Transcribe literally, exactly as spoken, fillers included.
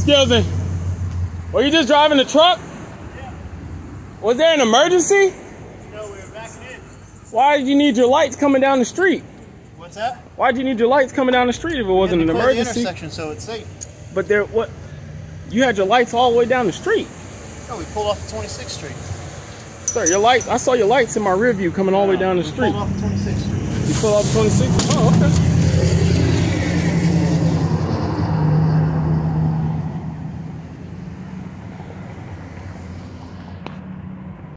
Excuse me. Were you just driving the truck? Yeah. Was there an emergency? No, we were backing in. Why did you need your lights coming down the street? What's that? Why did you need your lights coming down the street if it wasn't an emergency? The intersection, so it's safe. But there, what? You had your lights all the way down the street. No, we pulled off the twenty-sixth Street. Sir, your lights. I saw your lights in my rear view coming all the way down the street. We pulled off the twenty-sixth Street. You pulled off the twenty-sixth? Oh, okay.